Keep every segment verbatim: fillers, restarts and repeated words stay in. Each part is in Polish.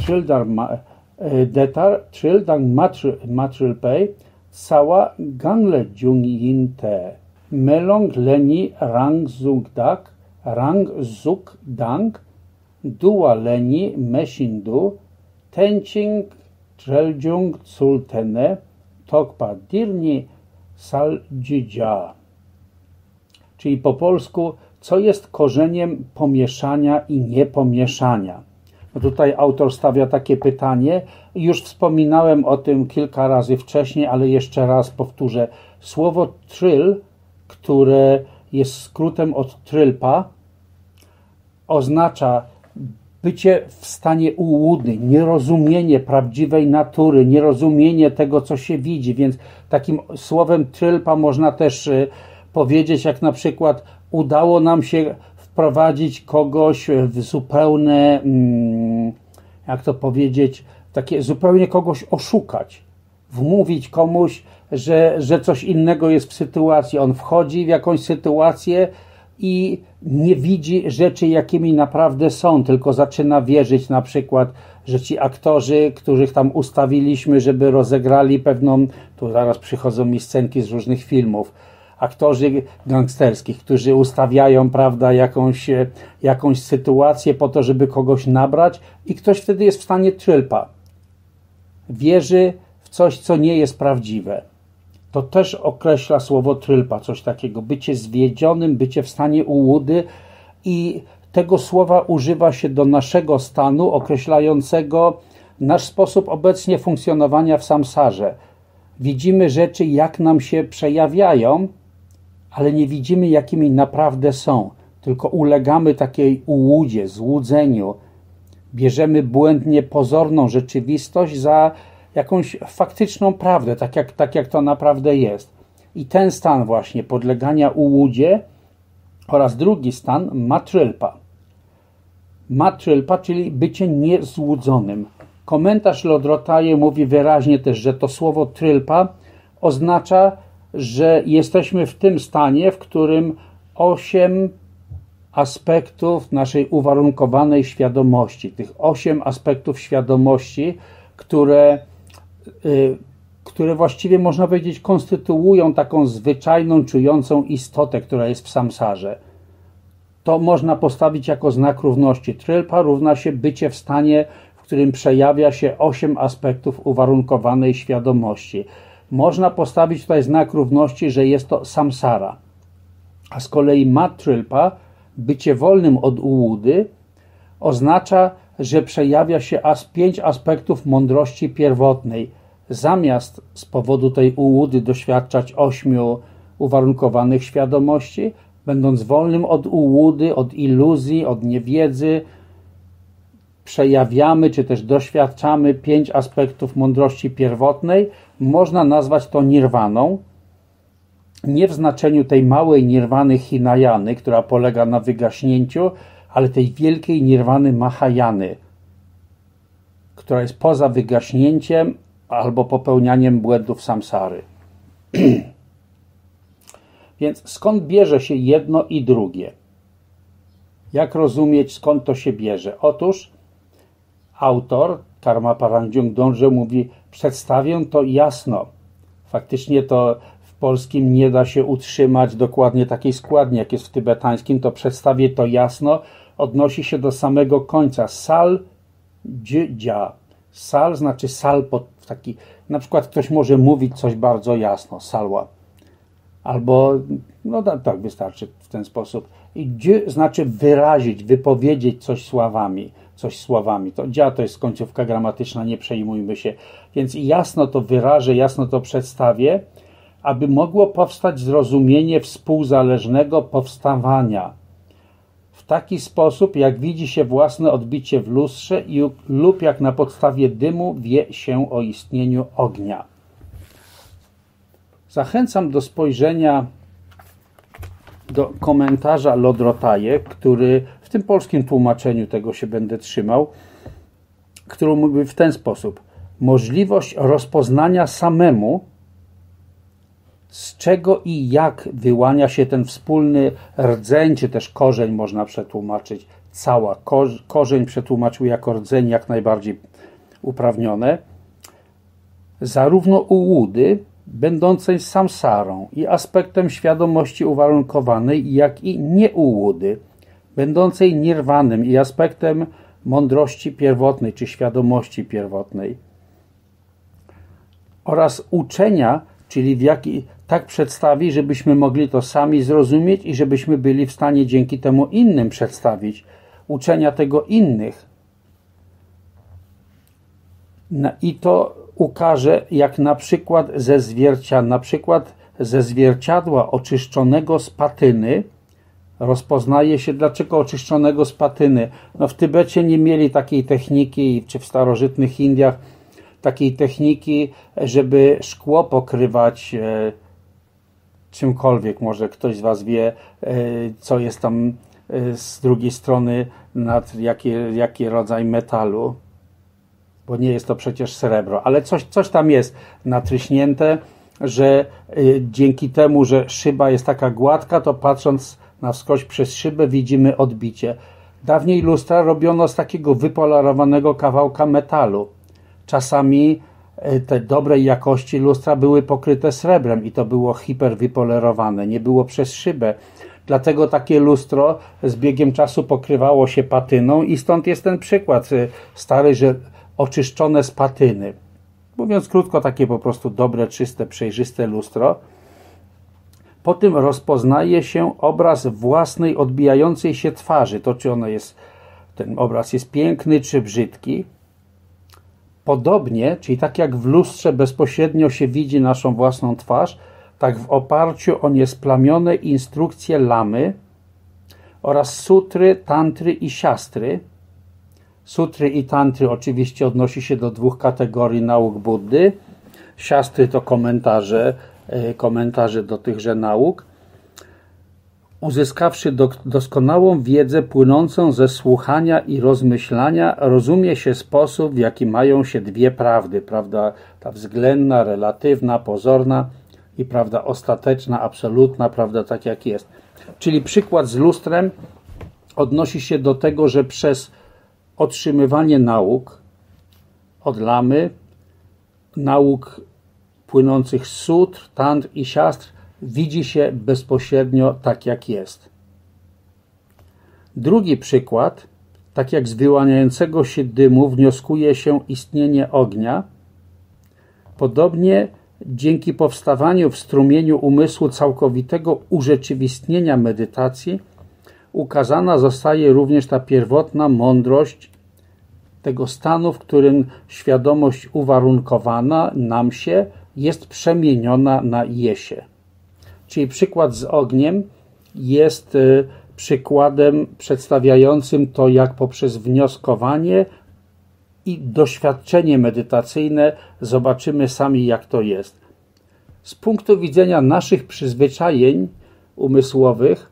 Trildang detar, Trildang matrilpei, cała gangle junginte. Melong leni rang zugdak, rang zugdang, dua leni meshindu, tencing treljung sultene, tokpa dirni saldzidzia. Czyli po polsku, co jest korzeniem pomieszania i niepomieszania. No tutaj autor stawia takie pytanie. Już wspominałem o tym kilka razy wcześniej, ale jeszcze raz powtórzę. Słowo tryl, które jest skrótem od trylpa, oznacza bycie w stanie ułudy, nierozumienie prawdziwej natury, nierozumienie tego, co się widzi. Więc takim słowem trylpa można też powiedzieć, jak na przykład udało nam się wprowadzić kogoś w zupełne, jak to powiedzieć, takie zupełnie kogoś oszukać, wmówić komuś, że, że coś innego jest w sytuacji. On wchodzi w jakąś sytuację i nie widzi rzeczy, jakimi naprawdę są, tylko zaczyna wierzyć na przykład, że ci aktorzy, których tam ustawiliśmy, żeby rozegrali pewną, tu zaraz przychodzą mi scenki z różnych filmów, aktorzy gangsterskich, którzy ustawiają, prawda, jakąś, jakąś sytuację po to, żeby kogoś nabrać i ktoś wtedy jest w stanie trylpa. Wierzy w coś, co nie jest prawdziwe. To też określa słowo trylpa, coś takiego. Bycie zwiedzionym, bycie w stanie ułudy i tego słowa używa się do naszego stanu określającego nasz sposób obecnie funkcjonowania w samsarze. Widzimy rzeczy, jak nam się przejawiają, ale nie widzimy, jakimi naprawdę są. Tylko ulegamy takiej ułudzie, złudzeniu. Bierzemy błędnie pozorną rzeczywistość za jakąś faktyczną prawdę, tak jak, tak jak to naprawdę jest. I ten stan właśnie podlegania ułudzie oraz drugi stan matrylpa. Matrylpa, czyli bycie niezłudzonym. Komentarz Lodrotaje mówi wyraźnie też, że to słowo trylpa oznacza, że jesteśmy w tym stanie, w którym osiem aspektów naszej uwarunkowanej świadomości, tych osiem aspektów świadomości, które, y, które właściwie można powiedzieć konstytuują taką zwyczajną, czującą istotę, która jest w samsarze. To można postawić jako znak równości. Trylpa równa się bycie w stanie, w którym przejawia się osiem aspektów uwarunkowanej świadomości. Można postawić tutaj znak równości, że jest to samsara. A z kolei matrylpa, bycie wolnym od ułudy, oznacza, że przejawia się as pięć aspektów mądrości pierwotnej. Zamiast z powodu tej ułudy doświadczać ośmiu uwarunkowanych świadomości, będąc wolnym od ułudy, od iluzji, od niewiedzy, przejawiamy czy też doświadczamy pięć aspektów mądrości pierwotnej. Można nazwać to nirwaną. Nie w znaczeniu tej małej nirwany Hinayany, która polega na wygaśnięciu, ale tej wielkiej nirwany Mahayany, która jest poza wygaśnięciem albo popełnianiem błędów samsary. Więc skąd bierze się jedno i drugie? Jak rozumieć, skąd to się bierze? Otóż autor Karmapa Rangjung Dongzhe mówi, przedstawię to jasno. Faktycznie to w polskim nie da się utrzymać dokładnie takiej składni, jak jest w tybetańskim, to przedstawię to jasno, odnosi się do samego końca. Sal dzia. Sal znaczy sal, pod taki, na przykład ktoś może mówić coś bardzo jasno, salwa. Albo, no tak wystarczy w ten sposób. I dzi znaczy wyrazić, wypowiedzieć coś słowami, coś słowami. To dzia to jest końcówka gramatyczna, nie przejmujmy się. Więc jasno to wyrażę, jasno to przedstawię, aby mogło powstać zrozumienie współzależnego powstawania. W taki sposób, jak widzi się własne odbicie w lustrze i, lub jak na podstawie dymu wie się o istnieniu ognia. Zachęcam do spojrzenia do komentarza Lodrotaje, który w tym polskim tłumaczeniu tego się będę trzymał, który mówi w ten sposób. Możliwość rozpoznania samemu, z czego i jak wyłania się ten wspólny rdzeń, czy też korzeń można przetłumaczyć cała. Korzeń przetłumaczył jako rdzeń, jak najbardziej uprawnione. Zarówno ułudy, będącej samsarą i aspektem świadomości uwarunkowanej, jak i nieułudy, będącej nirwanem i aspektem mądrości pierwotnej czy świadomości pierwotnej. Oraz uczenia, czyli w jaki tak przedstawi, żebyśmy mogli to sami zrozumieć i żebyśmy byli w stanie dzięki temu innym przedstawić. Uczenia tego innych. I to ukaże, jak na przykład ze zwierciadła, na przykład ze zwierciadła oczyszczonego z patyny rozpoznaje się, dlaczego oczyszczonego z patyny. No w Tybecie nie mieli takiej techniki, czy w starożytnych Indiach takiej techniki, żeby szkło pokrywać e, czymkolwiek. Może ktoś z Was wie, e, co jest tam e, z drugiej strony, nad jaki, jaki rodzaj metalu. Bo nie jest to przecież srebro, ale coś, coś tam jest natryśnięte, że y, dzięki temu, że szyba jest taka gładka, to patrząc na wskroś przez szybę widzimy odbicie. Dawniej lustra robiono z takiego wypolerowanego kawałka metalu. Czasami y, te dobrej jakości lustra były pokryte srebrem i to było hiperwypolerowane, nie było przez szybę. Dlatego takie lustro z biegiem czasu pokrywało się patyną i stąd jest ten przykład y, stary, że oczyszczone z patyny. Mówiąc krótko, takie po prostu dobre, czyste, przejrzyste lustro. Po tym rozpoznaje się obraz własnej odbijającej się twarzy. To czy ono jest, ten obraz jest piękny czy brzydki. Podobnie, czyli tak jak w lustrze bezpośrednio się widzi naszą własną twarz, tak w oparciu o niesplamione instrukcje lamy oraz sutry, tantry i siastry. Sutry i tantry oczywiście odnosi się do dwóch kategorii nauk Buddy. Siastry to komentarze, komentarze do tychże nauk. Uzyskawszy do, doskonałą wiedzę płynącą ze słuchania i rozmyślania, rozumie się sposób, w jaki mają się dwie prawdy. Prawda ta względna, relatywna, pozorna i prawda ostateczna, absolutna, prawda tak jak jest. Czyli przykład z lustrem odnosi się do tego, że przez otrzymywanie nauk od lamy, nauk płynących z sutr, tantr i siastr widzi się bezpośrednio tak jak jest. Drugi przykład, tak jak z wyłaniającego się dymu wnioskuje się istnienie ognia, podobnie dzięki powstawaniu w strumieniu umysłu całkowitego urzeczywistnienia medytacji ukazana zostaje również ta pierwotna mądrość tego stanu, w którym świadomość uwarunkowana nam się jest przemieniona na jesie. Czyli przykład z ogniem jest przykładem przedstawiającym to, jak poprzez wnioskowanie i doświadczenie medytacyjne zobaczymy sami, jak to jest. Z punktu widzenia naszych przyzwyczajeń umysłowych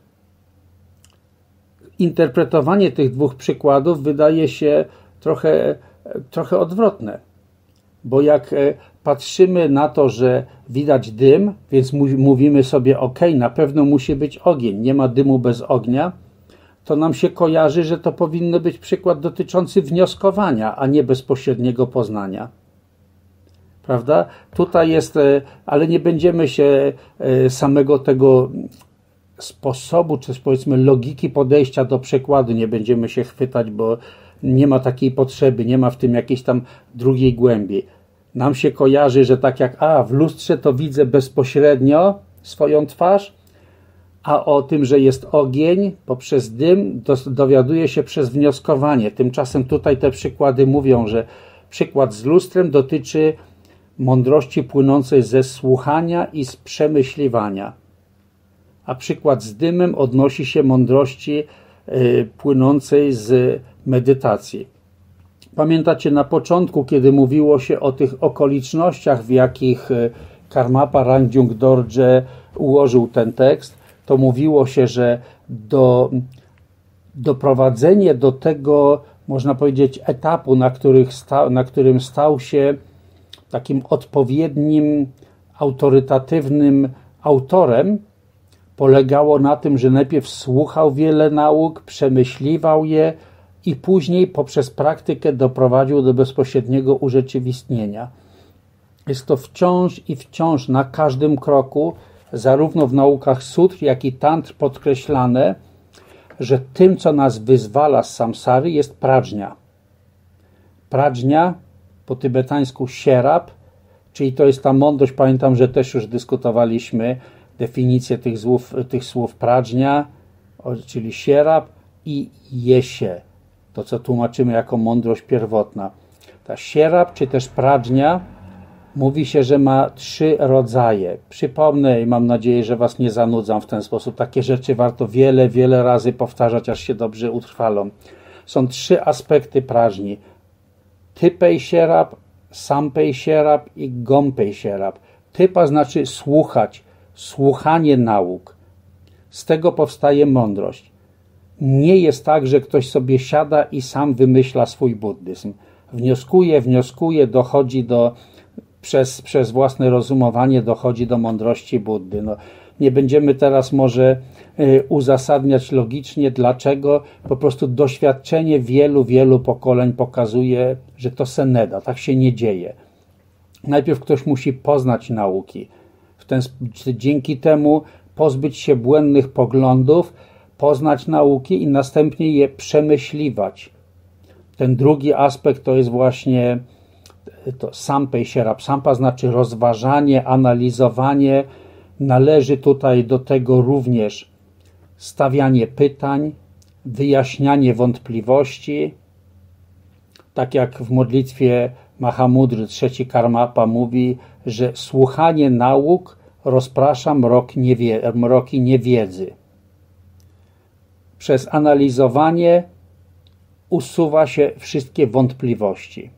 interpretowanie tych dwóch przykładów wydaje się trochę, trochę odwrotne. Bo jak patrzymy na to, że widać dym, więc mówimy sobie, ok, na pewno musi być ogień, nie ma dymu bez ognia, to nam się kojarzy, że to powinno być przykład dotyczący wnioskowania, a nie bezpośredniego poznania. Prawda? Tutaj jest, ale nie będziemy się samego tego sposobu, czy powiedzmy logiki podejścia do przykładu nie będziemy się chwytać, bo nie ma takiej potrzeby, nie ma w tym jakiejś tam drugiej głębi. Nam się kojarzy, że tak jak a w lustrze to widzę bezpośrednio swoją twarz, a o tym, że jest ogień poprzez dym dowiaduje się przez wnioskowanie. Tymczasem tutaj te przykłady mówią, że przykład z lustrem dotyczy mądrości płynącej ze słuchania i z przemyśliwania. A przykład z dymem odnosi się mądrości y, płynącej z medytacji. Pamiętacie na początku, kiedy mówiło się o tych okolicznościach, w jakich Karmapa Rangjung Dorje ułożył ten tekst, to mówiło się, że do, doprowadzenie do tego, można powiedzieć, etapu, na, których sta, na którym stał się takim odpowiednim, autorytatywnym autorem, polegało na tym, że najpierw słuchał wiele nauk, przemyśliwał je i później poprzez praktykę doprowadził do bezpośredniego urzeczywistnienia. Jest to wciąż i wciąż na każdym kroku, zarówno w naukach sutr, jak i tantr podkreślane, że tym, co nas wyzwala z samsary, jest pradżnia. Pradżnia, po tybetańsku sierab, czyli to jest ta mądrość, pamiętam, że też już dyskutowaliśmy definicję tych słów, tych słów pradżnia, czyli sierab i jesie, to co tłumaczymy jako mądrość pierwotna. Ta sierab, czy też pradżnia, mówi się, że ma trzy rodzaje. Przypomnę i mam nadzieję, że was nie zanudzam w ten sposób. Takie rzeczy warto wiele, wiele razy powtarzać, aż się dobrze utrwalą. Są trzy aspekty pradżni. Typej sierab, sampej sierab i gompej sierab. Typa znaczy słuchać, słuchanie nauk. Z tego powstaje mądrość. Nie jest tak, że ktoś sobie siada i sam wymyśla swój buddyzm. Wnioskuje, wnioskuje, dochodzi do, przez, przez własne rozumowanie dochodzi do mądrości Buddy. No, nie będziemy teraz może y, uzasadniać logicznie dlaczego. Po prostu doświadczenie wielu, wielu pokoleń pokazuje, że to se nie da, tak się nie dzieje. Najpierw ktoś musi poznać nauki. W ten, dzięki temu pozbyć się błędnych poglądów, poznać nauki i następnie je przemyśliwać. Ten drugi aspekt to jest właśnie to sampej sierab. Sampa znaczy rozważanie, analizowanie. Należy tutaj do tego również stawianie pytań, wyjaśnianie wątpliwości. Tak jak w modlitwie Mahamudry trzeci Karmapa mówi, że słuchanie nauk rozprasza mrok niewie, mroki niewiedzy. Przez analizowanie usuwa się wszystkie wątpliwości.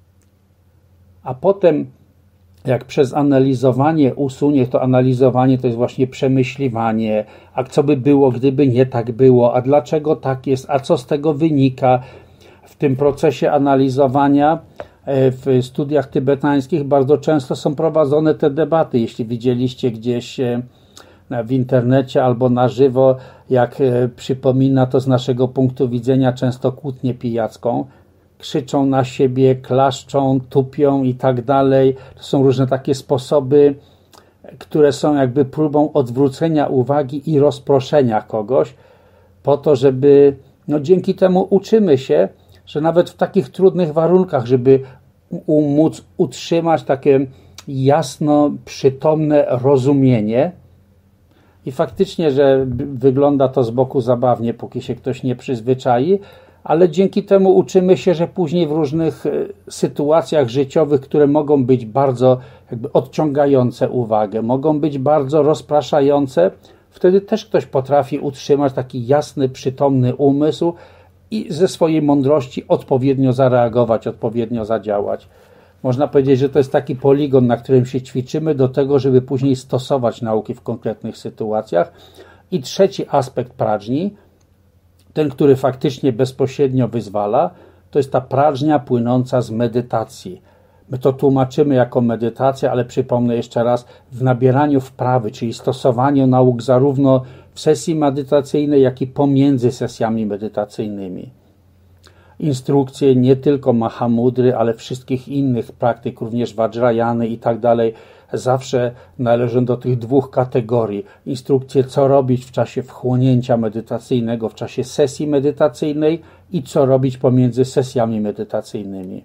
A potem, jak przez analizowanie usunie, to analizowanie to jest właśnie przemyśliwanie, a co by było, gdyby nie tak było, a dlaczego tak jest, a co z tego wynika. W tym procesie analizowania w studiach tybetańskich bardzo często są prowadzone te debaty. Jeśli widzieliście gdzieś w internecie albo na żywo, jak przypomina to z naszego punktu widzenia często kłótnię pijacką, krzyczą na siebie, klaszczą, tupią i tak dalej. To są różne takie sposoby, które są jakby próbą odwrócenia uwagi i rozproszenia kogoś po to, żeby, no dzięki temu uczymy się, że nawet w takich trudnych warunkach, żeby móc utrzymać takie jasno, przytomne rozumienie. I faktycznie, że wygląda to z boku zabawnie, póki się ktoś nie przyzwyczai, ale dzięki temu uczymy się, że później w różnych sytuacjach życiowych, które mogą być bardzo jakby odciągające uwagę, mogą być bardzo rozpraszające, wtedy też ktoś potrafi utrzymać taki jasny, przytomny umysł i ze swojej mądrości odpowiednio zareagować, odpowiednio zadziałać. Można powiedzieć, że to jest taki poligon, na którym się ćwiczymy do tego, żeby później stosować nauki w konkretnych sytuacjach. I trzeci aspekt pradżni, ten, który faktycznie bezpośrednio wyzwala, to jest ta pradżnia płynąca z medytacji. My to tłumaczymy jako medytacja, ale przypomnę jeszcze raz, w nabieraniu wprawy, czyli stosowaniu nauk zarówno w sesji medytacyjnej, jak i pomiędzy sesjami medytacyjnymi. Instrukcje nie tylko Mahamudry, ale wszystkich innych praktyk, również Vajrayany i tak dalej, zawsze należą do tych dwóch kategorii. Instrukcje, co robić w czasie wchłonięcia medytacyjnego, w czasie sesji medytacyjnej i co robić pomiędzy sesjami medytacyjnymi.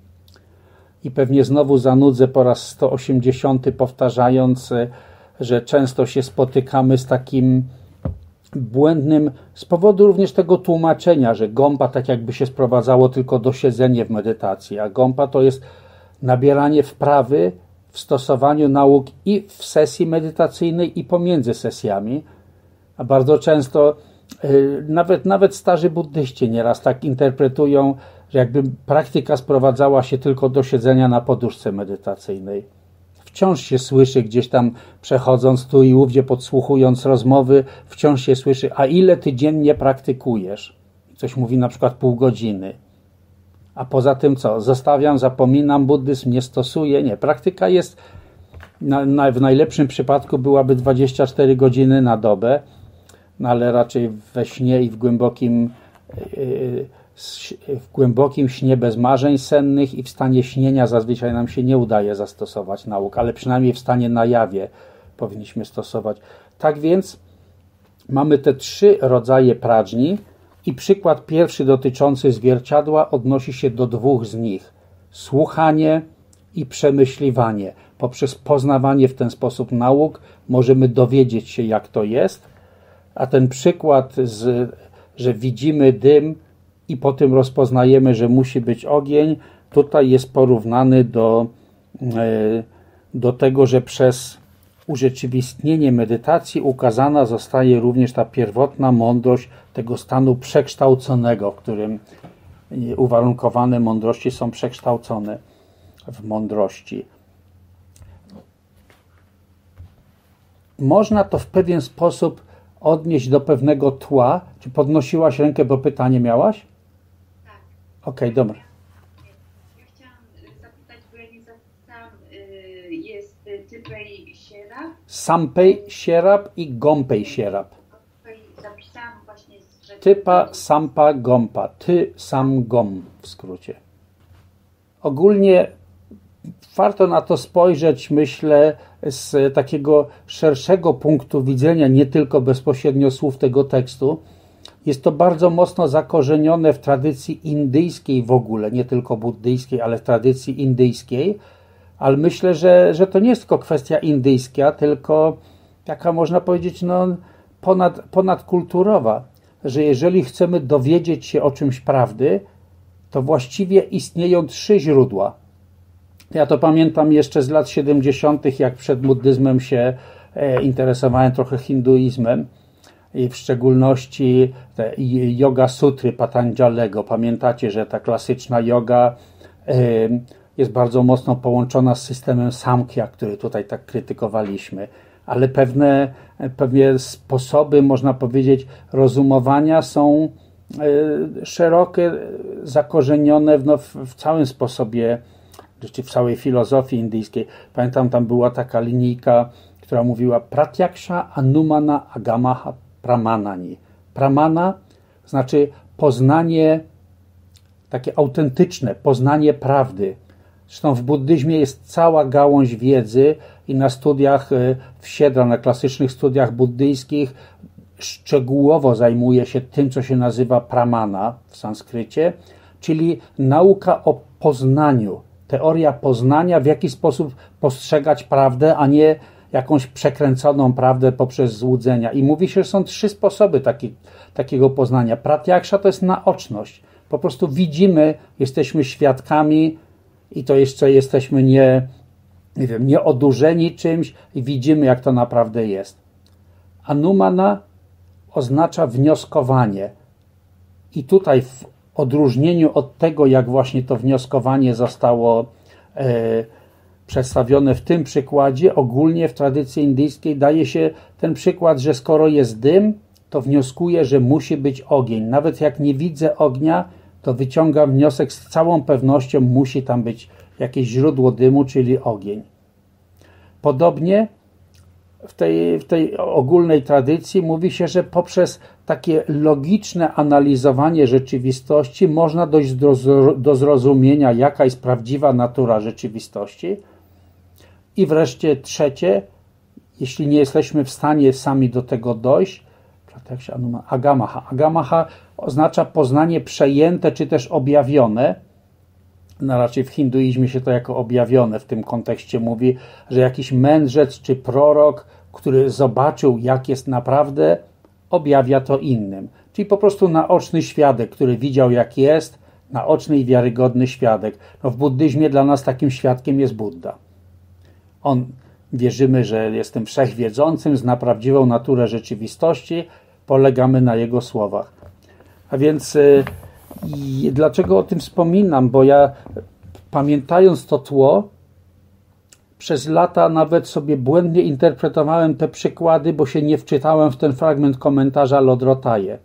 I pewnie znowu zanudzę po raz sto osiemdziesiąty powtarzając, że często się spotykamy z takim błędnym, z powodu również tego tłumaczenia, że gompa tak jakby się sprowadzało tylko do siedzenia w medytacji, a gompa to jest nabieranie wprawy w stosowaniu nauk i w sesji medytacyjnej i pomiędzy sesjami, a bardzo często yy, nawet, nawet starzy buddyści nieraz tak interpretują, że jakby praktyka sprowadzała się tylko do siedzenia na poduszce medytacyjnej. Wciąż się słyszy gdzieś tam przechodząc tu i ówdzie, podsłuchując rozmowy, wciąż się słyszy, a ile ty dziennie praktykujesz? Ktoś mówi na przykład pół godziny. A poza tym co? Zostawiam, zapominam, buddyzm nie stosuję. Nie, praktyka jest na, na, w najlepszym przypadku byłaby dwadzieścia cztery godziny na dobę, no ale raczej we śnie i w głębokim, w głębokim śnie bez marzeń sennych i w stanie śnienia zazwyczaj nam się nie udaje zastosować nauk, ale przynajmniej w stanie na jawie powinniśmy stosować. Tak więc mamy te trzy rodzaje pradżni i przykład pierwszy dotyczący zwierciadła odnosi się do dwóch z nich. Słuchanie i przemyśliwanie. Poprzez poznawanie w ten sposób nauk możemy dowiedzieć się, jak to jest, a ten przykład, z, że widzimy dym i potem rozpoznajemy, że musi być ogień, tutaj jest porównany do, do tego, że przez urzeczywistnienie medytacji ukazana zostaje również ta pierwotna mądrość tego stanu przekształconego, w którym uwarunkowane mądrości są przekształcone w mądrości. Można to w pewien sposób odnieść do pewnego tła. Czy podnosiłaś rękę, bo pytanie miałaś? Tak. Okej, okay, dobra. Ja chciałam zapytać, bo ja nie zapytałam, jest Typej Sierap? Sampej Sierap i Gompej Sierap. Zapisałam właśnie, że... Typa, Sampa, Gompa. Ty, Sam, Gom w skrócie. Ogólnie warto na to spojrzeć, myślę, z takiego szerszego punktu widzenia, nie tylko bezpośrednio słów tego tekstu. Jest to bardzo mocno zakorzenione w tradycji indyjskiej w ogóle, nie tylko buddyjskiej, ale w tradycji indyjskiej. Ale myślę, że, że to nie jest tylko kwestia indyjska, tylko taka, można powiedzieć, no, ponad, ponadkulturowa, że jeżeli chcemy dowiedzieć się o czymś prawdy, to właściwie istnieją trzy źródła. Ja to pamiętam jeszcze z lat siedemdziesiątych, jak przed buddyzmem się e, interesowałem trochę hinduizmem i w szczególności te yoga sutry Patanjalego. Pamiętacie, że ta klasyczna yoga e, jest bardzo mocno połączona z systemem Samkhya, który tutaj tak krytykowaliśmy, ale pewne, pewne sposoby, można powiedzieć, rozumowania są e, szerokie, zakorzenione w, no, w, w całym sposobie, czy w całej filozofii indyjskiej. Pamiętam, tam była taka linijka, która mówiła pratyaksha, anumana, agamaha, pramanani. Pramana znaczy poznanie takie autentyczne, poznanie prawdy. Zresztą w buddyzmie jest cała gałąź wiedzy i na studiach w Siedra, na klasycznych studiach buddyjskich szczegółowo zajmuje się tym, co się nazywa pramana w sanskrycie, czyli nauka o poznaniu. Teoria poznania, w jaki sposób postrzegać prawdę, a nie jakąś przekręconą prawdę poprzez złudzenia. I mówi się, że są trzy sposoby taki, takiego poznania. Pratyaksha to jest naoczność. Po prostu widzimy, jesteśmy świadkami i to jeszcze jesteśmy nie, nie wiem, nieodurzeni czymś i widzimy, jak to naprawdę jest. Anumana oznacza wnioskowanie. I tutaj w odróżnieniu od tego, jak właśnie to wnioskowanie zostało e, przedstawione w tym przykładzie, ogólnie w tradycji indyjskiej daje się ten przykład, że skoro jest dym, to wnioskuję, że musi ogień. ogień. Nawet jak nie widzę ognia, to wyciągam wniosek, z całą pewnością musi tam być jakieś źródło dymu, czyli ogień. Podobnie w tej, w tej ogólnej tradycji mówi się, że poprzez takie logiczne analizowanie rzeczywistości można dojść do, do zrozumienia, jaka jest prawdziwa natura rzeczywistości. I wreszcie trzecie, jeśli nie jesteśmy w stanie sami do tego dojść, agamaha. Agamaha oznacza poznanie przejęte, czy też objawione. No raczej w hinduizmie się to jako objawione w tym kontekście mówi, że jakiś mędrzec czy prorok, który zobaczył, jak jest naprawdę, objawia to innym. Czyli po prostu naoczny świadek, który widział, jak jest, naoczny i wiarygodny świadek. No w buddyzmie dla nas takim świadkiem jest Buddha. On, wierzymy, że jest tym wszechwiedzącym, zna prawdziwą naturę rzeczywistości, polegamy na jego słowach. A więc y, i dlaczego o tym wspominam? Bo ja, pamiętając to tło, przez lata nawet sobie błędnie interpretowałem te przykłady, bo się nie wczytałem w ten fragment komentarza Lodrotaje.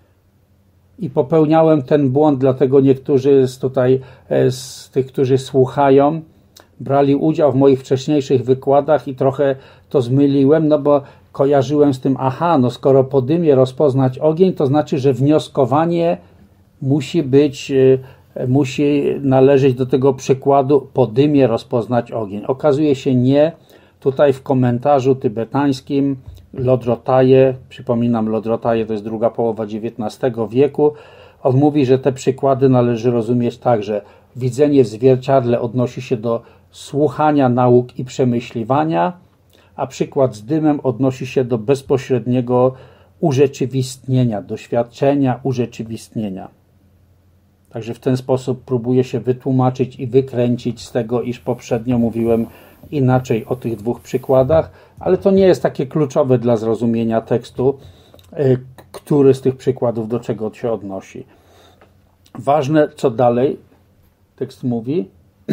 I popełniałem ten błąd, dlatego niektórzy z tutaj, z tych, którzy słuchają, brali udział w moich wcześniejszych wykładach i trochę to zmyliłem, no bo kojarzyłem z tym, aha, no skoro po dymie rozpoznać ogień, to znaczy, że wnioskowanie musi być, musi należeć do tego przykładu po dymie rozpoznać ogień. Okazuje się nie. Tutaj w komentarzu tybetańskim Lodrotaje, przypominam, Lodrotaje to jest druga połowa dziewiętnastego wieku, on mówi, że te przykłady należy rozumieć tak, że widzenie w zwierciadle odnosi się do słuchania nauk i przemyśliwania, a przykład z dymem odnosi się do bezpośredniego urzeczywistnienia, doświadczenia urzeczywistnienia. Także w ten sposób próbuję się wytłumaczyć i wykręcić z tego, iż poprzednio mówiłem inaczej o tych dwóch przykładach, ale to nie jest takie kluczowe dla zrozumienia tekstu, który z tych przykładów do czego się odnosi. Ważne, co dalej tekst mówi.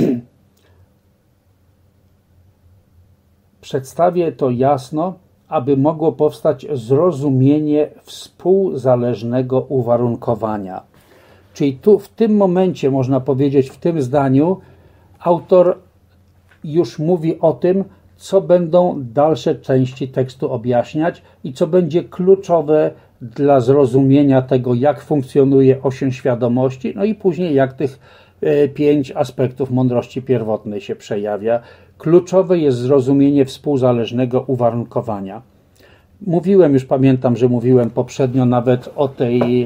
Przedstawię to jasno, aby mogło powstać zrozumienie współzależnego uwarunkowania. Czyli tu w tym momencie, można powiedzieć, w tym zdaniu autor już mówi o tym, co będą dalsze części tekstu objaśniać i co będzie kluczowe dla zrozumienia tego, jak funkcjonuje osiem świadomości, no i później jak tych e, pięć aspektów mądrości pierwotnej się przejawia. Kluczowe jest zrozumienie współzależnego uwarunkowania. Mówiłem, już pamiętam, że mówiłem poprzednio nawet o tej e,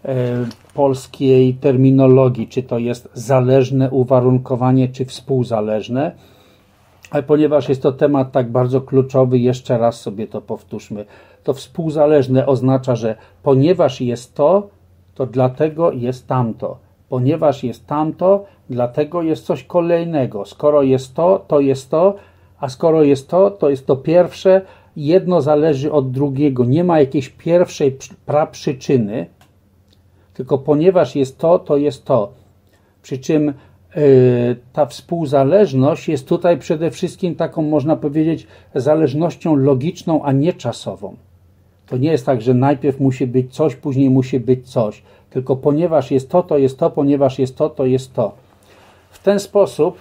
polskiej terminologii, czy to jest zależne uwarunkowanie, czy współzależne. Ale ponieważ jest to temat tak bardzo kluczowy, jeszcze raz sobie to powtórzmy. To współzależne oznacza, że ponieważ jest to, to dlatego jest tamto. Ponieważ jest tamto, dlatego jest coś kolejnego. Skoro jest to, to jest to, a skoro jest to, to jest to pierwsze. Jedno zależy od drugiego. Nie ma jakiejś pierwszej praprzyczyny, tylko ponieważ jest to, to jest to. Przy czym ta współzależność jest tutaj przede wszystkim taką, można powiedzieć, zależnością logiczną, a nie czasową. To nie jest tak, że najpierw musi być coś, później musi być coś. Tylko ponieważ jest to, to jest to, ponieważ jest to, to jest to. W ten sposób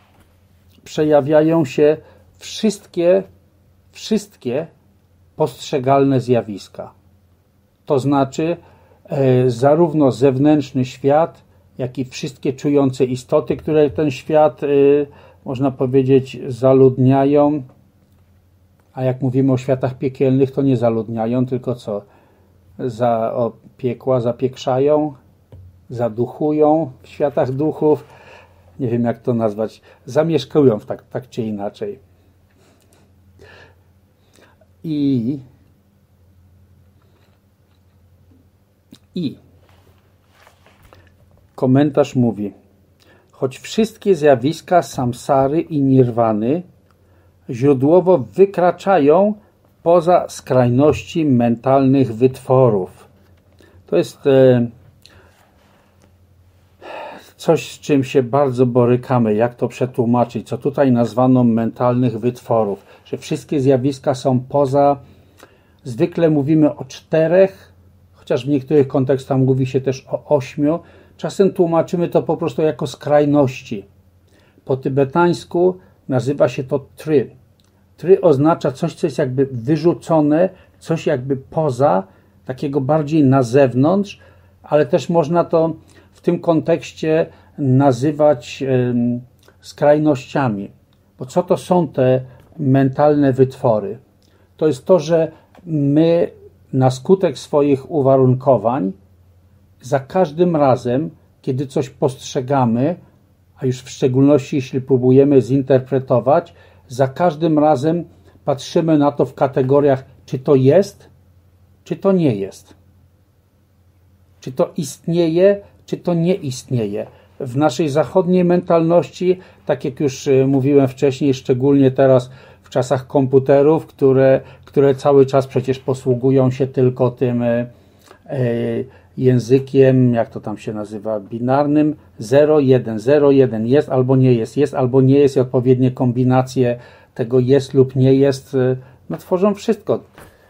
przejawiają się wszystkie, wszystkie postrzegalne zjawiska. To znaczy e, zarówno zewnętrzny świat, jak i wszystkie czujące istoty, które ten świat, y, można powiedzieć, zaludniają. A jak mówimy o światach piekielnych, to nie zaludniają, tylko co? Za o, piekła zapiekrzają, zaduchują w światach duchów. Nie wiem, jak to nazwać. Zamieszkują tak, tak czy inaczej. I i komentarz mówi: choć wszystkie zjawiska samsary i nirwany źródłowo wykraczają poza skrajności mentalnych wytworów. To jest e, coś, z czym się bardzo borykamy, jak to przetłumaczyć, co tutaj nazwano mentalnych wytworów, że wszystkie zjawiska są poza, zwykle mówimy o czterech, chociaż w niektórych kontekstach mówi się też o ośmiu. Czasem tłumaczymy to po prostu jako skrajności. Po tybetańsku nazywa się to try. Try oznacza coś, co jest jakby wyrzucone, coś jakby poza, takiego bardziej na zewnątrz, ale też można to w tym kontekście nazywać e, skrajnościami. Bo co to są te mentalne wytwory? To jest to, że my na skutek swoich uwarunkowań za każdym razem, kiedy coś postrzegamy, a już w szczególności jeśli próbujemy zinterpretować, za każdym razem patrzymy na to w kategoriach, czy to jest, czy to nie jest. Czy to istnieje, czy to nie istnieje. W naszej zachodniej mentalności, tak jak już mówiłem wcześniej, szczególnie teraz w czasach komputerów, które, które cały czas przecież posługują się tylko tym e, językiem, jak to tam się nazywa, binarnym, zero jeden, zero jeden, jest albo nie jest, jest albo nie jest i odpowiednie kombinacje tego jest lub nie jest, no tworzą wszystko.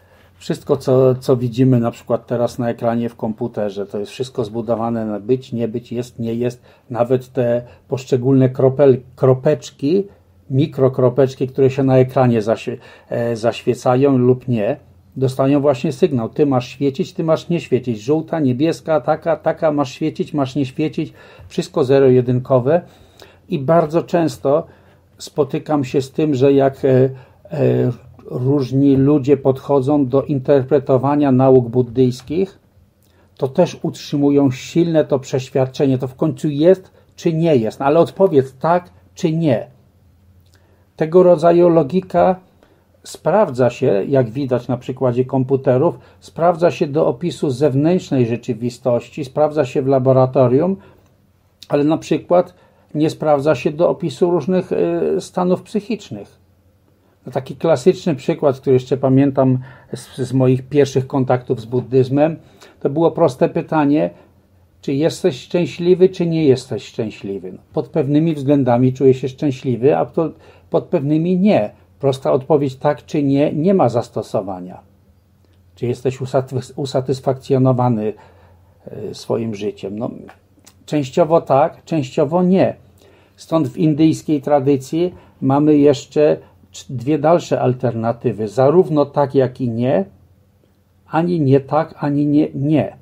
Wszystko, co, co widzimy na przykład teraz na ekranie w komputerze, to jest wszystko zbudowane na być, nie być, jest, nie jest. Nawet te poszczególne kropel, kropeczki, mikrokropeczki, które się na ekranie zaświe, e, zaświecają lub nie, dostają właśnie sygnał. Ty masz świecić, ty masz nie świecić. Żółta, niebieska, taka, taka, masz świecić, masz nie świecić. Wszystko zero-jedynkowe. I bardzo często spotykam się z tym, że jak e, e, różni ludzie podchodzą do interpretowania nauk buddyjskich, to też utrzymują silne to przeświadczenie, to w końcu jest czy nie jest, ale odpowiedz tak czy nie. Tego rodzaju logika sprawdza się, jak widać na przykładzie komputerów, sprawdza się do opisu zewnętrznej rzeczywistości, sprawdza się w laboratorium, ale na przykład nie sprawdza się do opisu różnych y, stanów psychicznych. Taki klasyczny przykład, który jeszcze pamiętam z, z moich pierwszych kontaktów z buddyzmem, to było proste pytanie, czy jesteś szczęśliwy, czy nie jesteś szczęśliwy. Pod pewnymi względami czuję się szczęśliwy, a to, pod pewnymi nie. Prosta odpowiedź tak czy nie, nie ma zastosowania. Czy jesteś usatys- usatysfakcjonowany swoim życiem? No, częściowo tak, częściowo nie. Stąd w indyjskiej tradycji mamy jeszcze dwie dalsze alternatywy. Zarówno tak, jak i nie, ani nie tak, ani nie nie.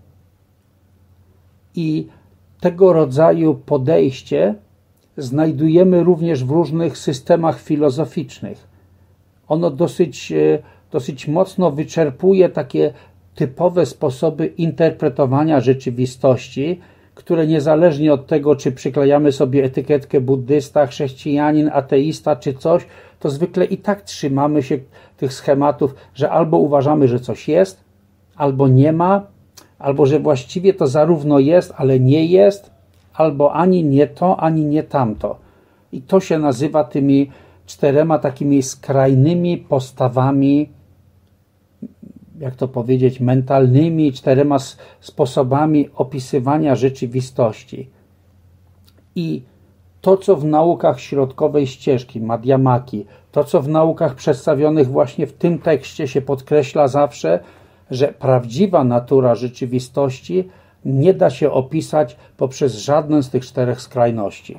I tego rodzaju podejście znajdujemy również w różnych systemach filozoficznych. Ono dosyć, dosyć mocno wyczerpuje takie typowe sposoby interpretowania rzeczywistości, które niezależnie od tego, czy przyklejamy sobie etykietkę buddysta, chrześcijanin, ateista czy coś, to zwykle i tak trzymamy się tych schematów, że albo uważamy, że coś jest, albo nie ma, albo że właściwie to zarówno jest, ale nie jest, albo ani nie to, ani nie tamto. I to się nazywa tymi czterema takimi skrajnymi postawami, jak to powiedzieć, mentalnymi, czterema sposobami opisywania rzeczywistości. I to, co w naukach środkowej ścieżki, Madhyamaki, to, co w naukach przedstawionych właśnie w tym tekście się podkreśla zawsze, że prawdziwa natura rzeczywistości nie da się opisać poprzez żadną z tych czterech skrajności.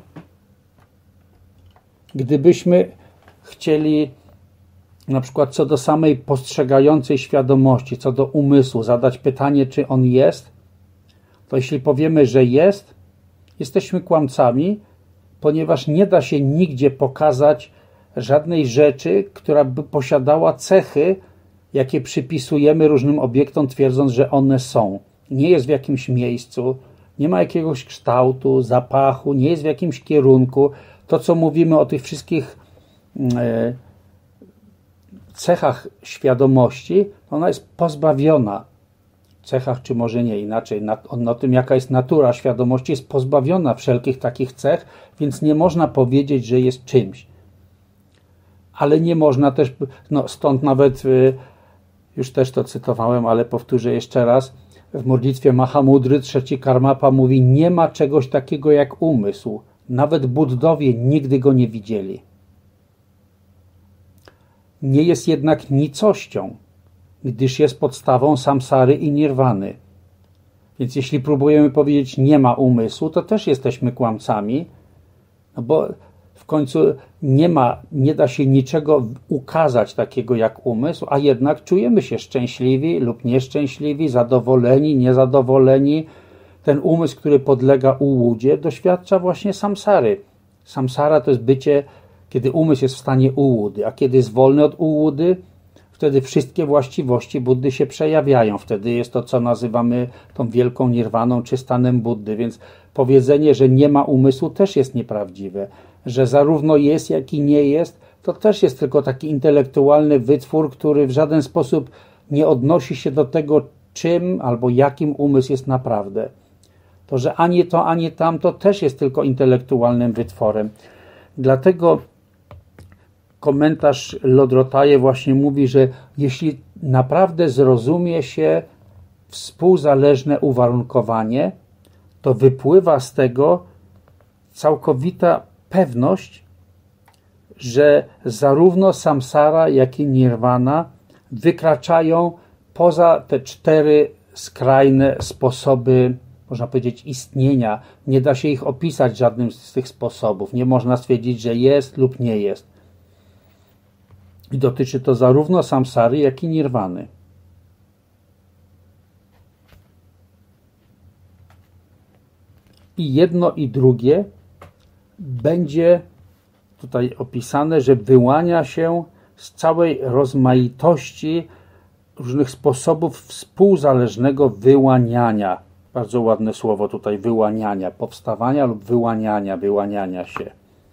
Gdybyśmy chcieli na przykład co do samej postrzegającej świadomości, co do umysłu, zadać pytanie, czy on jest, to jeśli powiemy, że jest, jesteśmy kłamcami, ponieważ nie da się nigdzie pokazać żadnej rzeczy, która by posiadała cechy, jakie przypisujemy różnym obiektom, twierdząc, że one są. Nie jest w jakimś miejscu, nie ma jakiegoś kształtu, zapachu, nie jest w jakimś kierunku. To, co mówimy o tych wszystkich e, cechach świadomości, ona jest pozbawiona, cechach czy może nie inaczej, na, o tym jaka jest natura świadomości, jest pozbawiona wszelkich takich cech, więc nie można powiedzieć, że jest czymś. Ale nie można też, no stąd nawet, już też to cytowałem, ale powtórzę jeszcze raz, w modlitwie Mahamudry trzeci Karmapa mówi, nie ma czegoś takiego jak umysł. Nawet Buddowie nigdy go nie widzieli. Nie jest jednak nicością, gdyż jest podstawą samsary i nirwany. Więc jeśli próbujemy powiedzieć nie ma umysłu, to też jesteśmy kłamcami, no bo w końcu nie ma, nie da się niczego ukazać takiego jak umysł, a jednak czujemy się szczęśliwi lub nieszczęśliwi, zadowoleni, niezadowoleni. Ten umysł, który podlega ułudzie, doświadcza właśnie samsary. Samsara to jest bycie, kiedy umysł jest w stanie ułudy, a kiedy jest wolny od ułudy, wtedy wszystkie właściwości Buddy się przejawiają. Wtedy jest to, co nazywamy tą wielką nirwaną czy stanem Buddy. Więc powiedzenie, że nie ma umysłu, też jest nieprawdziwe. Że zarówno jest, jak i nie jest, to też jest tylko taki intelektualny wytwór, który w żaden sposób nie odnosi się do tego, czym albo jakim umysł jest naprawdę. To, że ani to, ani tamto też jest tylko intelektualnym wytworem. Dlatego komentarz Lodrotaje właśnie mówi, że jeśli naprawdę zrozumie się współzależne uwarunkowanie, to wypływa z tego całkowita pewność, że zarówno samsara, jak i nirwana wykraczają poza te cztery skrajne sposoby, można powiedzieć, istnienia, nie da się ich opisać żadnym z tych sposobów. Nie można stwierdzić, że jest lub nie jest. I dotyczy to zarówno samsary, jak i nirwany. I jedno i drugie będzie tutaj opisane, że wyłania się z całej rozmaitości różnych sposobów współzależnego wyłaniania. Bardzo ładne słowo tutaj, wyłaniania, powstawania lub wyłaniania, wyłaniania się.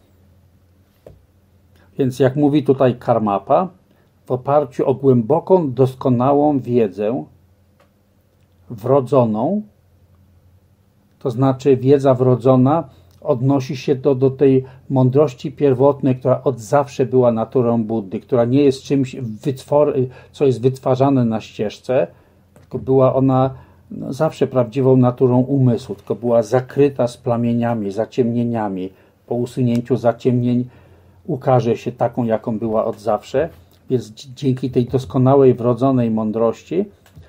Więc jak mówi tutaj Karmapa, w oparciu o głęboką, doskonałą wiedzę wrodzoną, to znaczy wiedza wrodzona odnosi się do, do tej mądrości pierwotnej, która od zawsze była naturą Buddy, która nie jest czymś, wytwor, co jest wytwarzane na ścieżce, tylko była ona no, zawsze prawdziwą naturą umysłu, tylko była zakryta splamieniami, zaciemnieniami. Po usunięciu zaciemnień ukaże się taką, jaką była od zawsze. Więc dzięki tej doskonałej, wrodzonej mądrości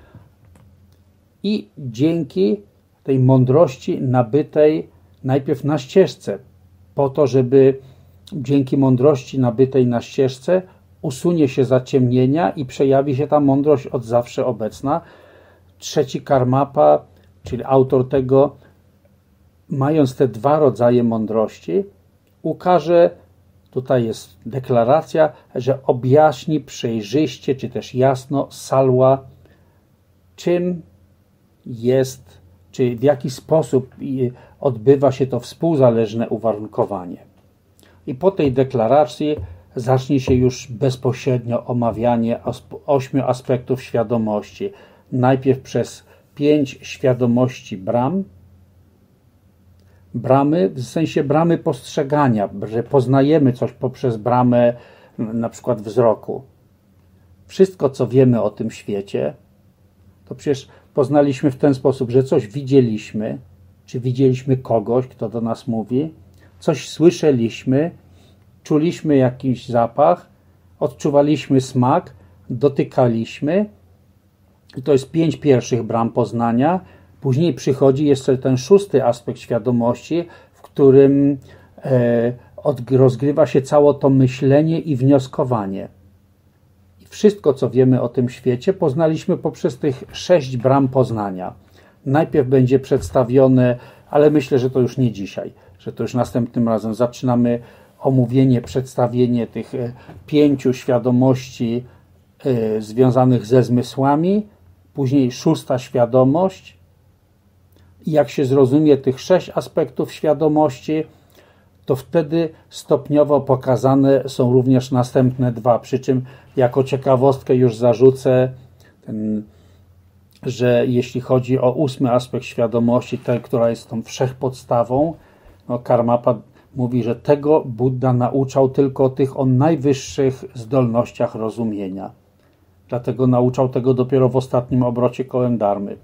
i dzięki tej mądrości nabytej najpierw na ścieżce, po to, żeby dzięki mądrości nabytej na ścieżce usunie się zaciemnienia i przejawi się ta mądrość od zawsze obecna. Trzeci Karmapa, czyli autor tego, mając te dwa rodzaje mądrości, ukaże, tutaj jest deklaracja, że objaśni przejrzyście, czy też jasno salwa, czym jest, czy w jaki sposób odbywa się to współzależne uwarunkowanie. I po tej deklaracji zacznie się już bezpośrednio omawianie ośmiu aspektów świadomości. Najpierw przez pięć świadomości Brahm, bramy, w sensie bramy postrzegania, że poznajemy coś poprzez bramę na przykład wzroku. Wszystko, co wiemy o tym świecie, to przecież poznaliśmy w ten sposób, że coś widzieliśmy, czy widzieliśmy kogoś, kto do nas mówi, coś słyszeliśmy, czuliśmy jakiś zapach, odczuwaliśmy smak, dotykaliśmy. I to jest pięć pierwszych bram poznania. Później przychodzi jeszcze ten szósty aspekt świadomości, w którym e, od, rozgrywa się całe to myślenie i wnioskowanie. I wszystko, co wiemy o tym świecie, poznaliśmy poprzez tych sześć bram poznania. Najpierw będzie przedstawione, ale myślę, że to już nie dzisiaj, że to już następnym razem zaczynamy omówienie, przedstawienie tych pięciu świadomości y, związanych ze zmysłami, później szósta świadomość i jak się zrozumie tych sześć aspektów świadomości, to wtedy stopniowo pokazane są również następne dwa, przy czym jako ciekawostkę już zarzucę, ten, że jeśli chodzi o ósmy aspekt świadomości, tę, która jest tą wszechpodstawą, no Karmapa mówi, że tego Buddha nauczał tylko tych o najwyższych zdolnościach rozumienia. Dlatego nauczał tego dopiero w ostatnim obrocie kołem dharmy.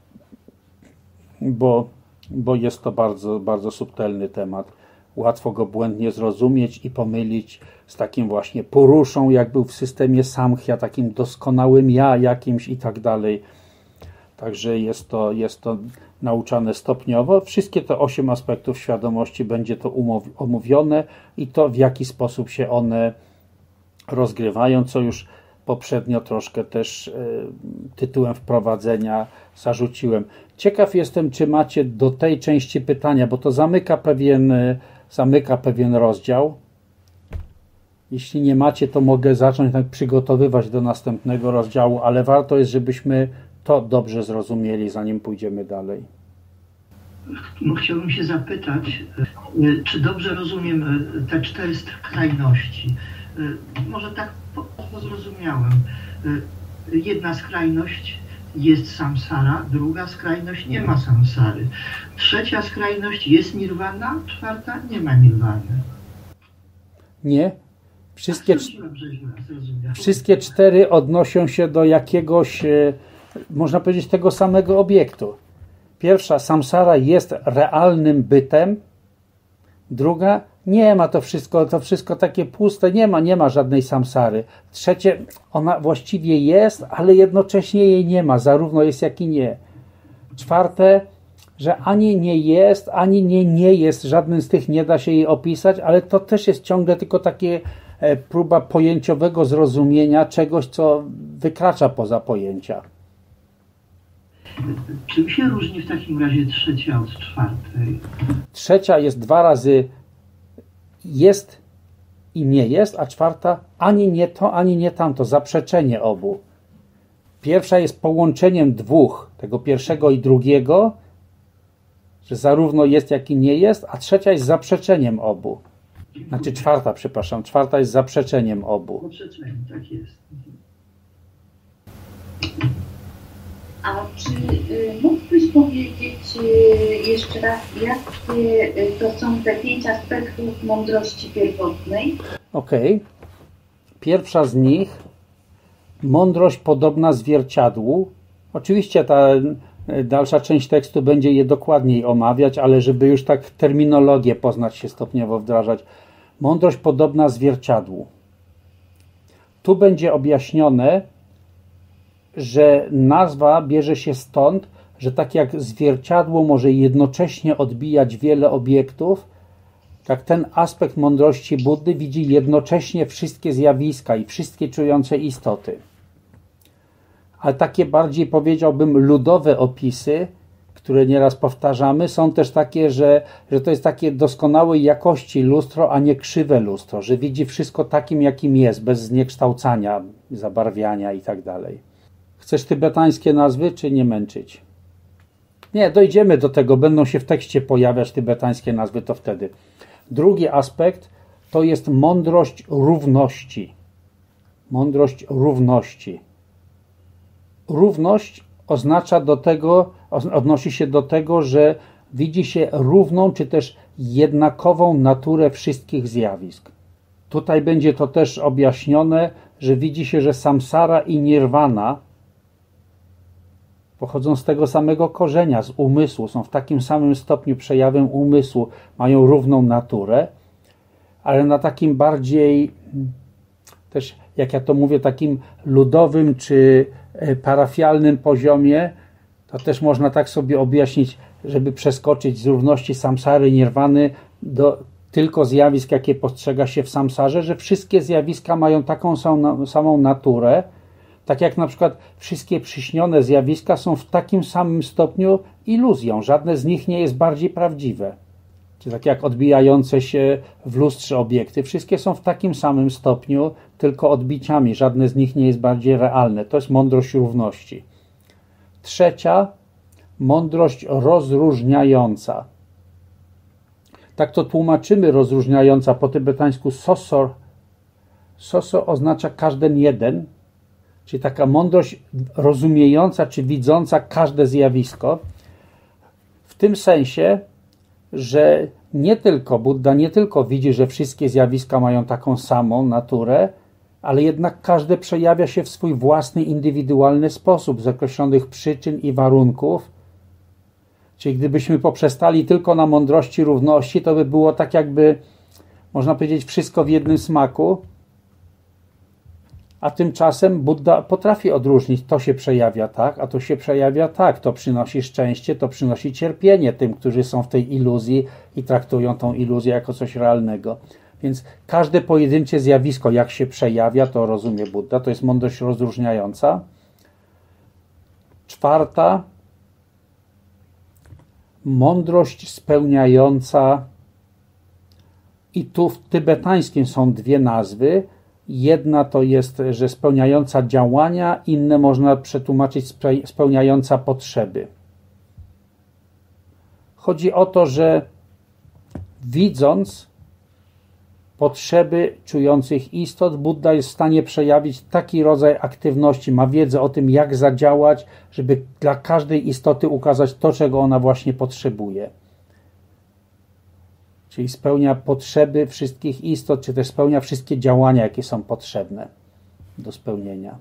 Bo, bo jest to bardzo, bardzo subtelny temat. Łatwo go błędnie zrozumieć i pomylić z takim właśnie poruszą, jak był w systemie samkhya, takim doskonałym ja jakimś i tak dalej. Także jest to, jest to nauczane stopniowo. Wszystkie te osiem aspektów świadomości będzie to omówione i to, w jaki sposób się one rozgrywają, co już poprzednio troszkę też y, tytułem wprowadzenia zarzuciłem. Ciekaw jestem, czy macie do tej części pytania, bo to zamyka pewien, y, zamyka pewien rozdział. Jeśli nie macie, to mogę zacząć tak przygotowywać do następnego rozdziału, ale warto jest, żebyśmy to dobrze zrozumieli, zanim pójdziemy dalej. No, chciałbym się zapytać, czy dobrze rozumiem te cztery skrajności. Może tak zrozumiałem. Jedna skrajność jest samsara, druga skrajność nie ma samsary. Trzecia skrajność jest nirwana, czwarta nie ma nirwany. Nie. Wszystkie, wszystkie cztery odnoszą się do jakiegoś, można powiedzieć, tego samego obiektu. Pierwsza, samsara jest realnym bytem, druga, Nie ma to wszystko, to wszystko takie puste, nie ma, nie ma żadnej samsary. Trzecie, ona właściwie jest, ale jednocześnie jej nie ma, zarówno jest, jak i nie. Czwarte, że ani nie jest, ani nie nie jest, żadnym z tych nie da się jej opisać, ale to też jest ciągle tylko takie próba pojęciowego zrozumienia czegoś, co wykracza poza pojęcia. Czym się różni w takim razie trzecia od czwartej? Trzecia jest dwa razy jest i nie jest, a czwarta ani nie to, ani nie tamto, zaprzeczenie obu. Pierwsza jest połączeniem dwóch, tego pierwszego i drugiego, że zarówno jest, jak i nie jest, a trzecia jest zaprzeczeniem obu. Znaczy czwarta, przepraszam, czwarta jest zaprzeczeniem obu. Zaprzeczeniem, tak jest. A czy y, mógłbyś powiedzieć y, jeszcze raz, jakie y, to są te pięć aspektów mądrości pierwotnej? Okej. Okay. Pierwsza z nich, mądrość podobna zwierciadłu. Oczywiście ta dalsza część tekstu będzie je dokładniej omawiać, ale żeby już tak terminologię poznać się stopniowo wdrażać. Mądrość podobna zwierciadłu. Tu będzie objaśnione, że nazwa bierze się stąd, że tak jak zwierciadło może jednocześnie odbijać wiele obiektów, tak ten aspekt mądrości Buddy widzi jednocześnie wszystkie zjawiska i wszystkie czujące istoty. Ale takie bardziej, powiedziałbym, ludowe opisy, które nieraz powtarzamy, są też takie, że, że to jest takie doskonałej jakości lustro, a nie krzywe lustro, że widzi wszystko takim, jakim jest, bez zniekształcania, zabarwiania i tak dalej. Chcesz tybetańskie nazwy, czy nie męczyć? Nie, dojdziemy do tego, będą się w tekście pojawiać tybetańskie nazwy, to wtedy. Drugi aspekt to jest mądrość równości. Mądrość równości. Równość oznacza do tego, odnosi się do tego, że widzi się równą, czy też jednakową naturę wszystkich zjawisk. Tutaj będzie to też objaśnione, że widzi się, że samsara i nirvana pochodzą z tego samego korzenia, z umysłu, są w takim samym stopniu przejawem umysłu, mają równą naturę, ale na takim bardziej, też jak ja to mówię, takim ludowym czy parafialnym poziomie, to też można tak sobie objaśnić, żeby przeskoczyć z równości samsary, nirwany do tylko zjawisk, jakie postrzega się w samsarze, że wszystkie zjawiska mają taką samą, samą naturę, tak jak na przykład wszystkie przyśnione zjawiska są w takim samym stopniu iluzją. Żadne z nich nie jest bardziej prawdziwe. Czy tak jak odbijające się w lustrze obiekty. Wszystkie są w takim samym stopniu, tylko odbiciami. Żadne z nich nie jest bardziej realne. To jest mądrość równości. Trzecia, mądrość rozróżniająca. Tak to tłumaczymy rozróżniająca po tybetańsku sosor. Soso oznacza każden jeden, czyli taka mądrość rozumiejąca czy widząca każde zjawisko. W tym sensie, że nie tylko Buddha nie tylko widzi, że wszystkie zjawiska mają taką samą naturę, ale jednak każde przejawia się w swój własny, indywidualny sposób z określonych przyczyn i warunków. Czyli gdybyśmy poprzestali tylko na mądrości równości, to by było tak jakby, można powiedzieć, wszystko w jednym smaku, a tymczasem Buddha potrafi odróżnić, to się przejawia tak, a to się przejawia tak, to przynosi szczęście, to przynosi cierpienie tym, którzy są w tej iluzji i traktują tą iluzję jako coś realnego. Więc każde pojedyncze zjawisko, jak się przejawia, to rozumie Buddha, to jest mądrość rozróżniająca. Czwarta, mądrość spełniająca, i tu w tybetańskim są dwie nazwy. Jedna to jest, że spełniająca działania, inne można przetłumaczyć spełniająca potrzeby. Chodzi o to, że widząc potrzeby czujących istot, Buddha jest w stanie przejawić taki rodzaj aktywności, ma wiedzę o tym, jak zadziałać, żeby dla każdej istoty ukazać to, czego ona właśnie potrzebuje. Czyli spełnia potrzeby wszystkich istot, czy też spełnia wszystkie działania, jakie są potrzebne do spełnienia.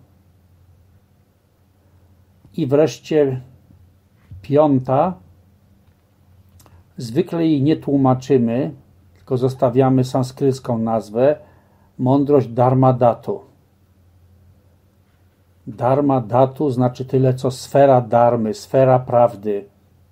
I wreszcie piąta, zwykle jej nie tłumaczymy, tylko zostawiamy sanskrycką nazwę, mądrość Dharma Dhatu. Dharma Dhatu znaczy tyle, co sfera dharmy, sfera prawdy.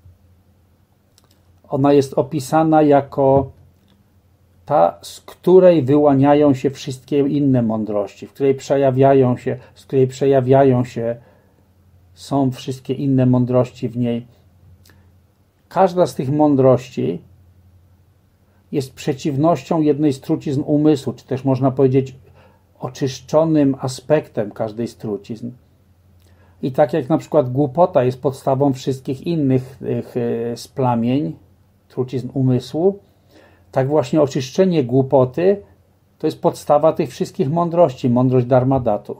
Ona jest opisana jako ta, z której wyłaniają się wszystkie inne mądrości, w której przejawiają się, z której przejawiają się, są wszystkie inne mądrości w niej. Każda z tych mądrości jest przeciwnością jednej z trucizn umysłu, czy też można powiedzieć oczyszczonym aspektem każdej z trucizn. I tak jak na przykład głupota jest podstawą wszystkich innych splamień, trucizn umysłu, tak właśnie oczyszczenie głupoty to jest podstawa tych wszystkich mądrości, mądrość Dharma Dhatu.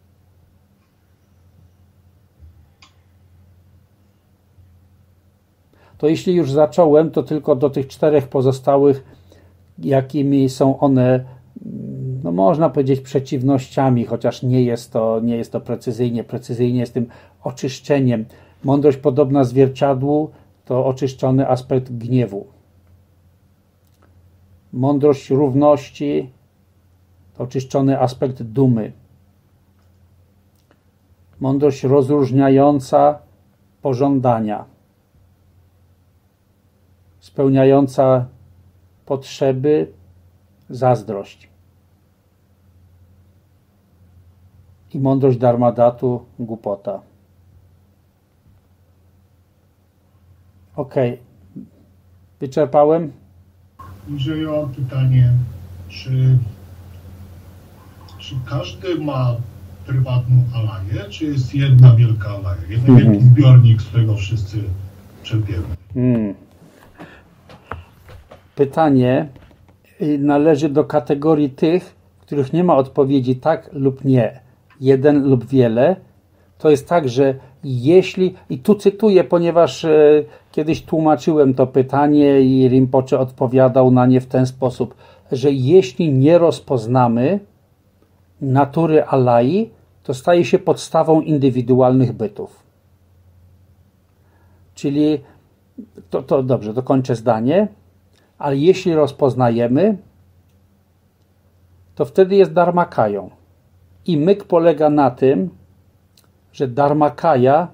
To jeśli już zacząłem, to tylko do tych czterech pozostałych, jakimi są one, no można powiedzieć, przeciwnościami, chociaż nie jest to, nie jest to precyzyjnie. Precyzyjnie jest tym oczyszczeniem. Mądrość podobna zwierciadłu to oczyszczony aspekt gniewu. Mądrość równości to oczyszczony aspekt dumy. Mądrość rozróżniająca pożądania, spełniająca potrzeby, zazdrość. I mądrość Dharma Dhatu, głupota. Ok. Wyczerpałem? Że ja mam pytanie, czy, czy każdy ma prywatną alaję, czy jest jedna wielka alaja? Jeden mm. wielki zbiornik, z którego wszyscy czerpiemy? Mm. Pytanie należy do kategorii tych, w których nie ma odpowiedzi tak lub nie, jeden lub wiele. To jest tak, że jeśli, i tu cytuję, ponieważ e, kiedyś tłumaczyłem to pytanie i Rinpoche odpowiadał na nie w ten sposób, że jeśli nie rozpoznamy natury alai, to staje się podstawą indywidualnych bytów. Czyli, to, to dobrze, dokończę zdanie, ale jeśli rozpoznajemy, to wtedy jest dharmakają. I myk polega na tym, że dharmakaja,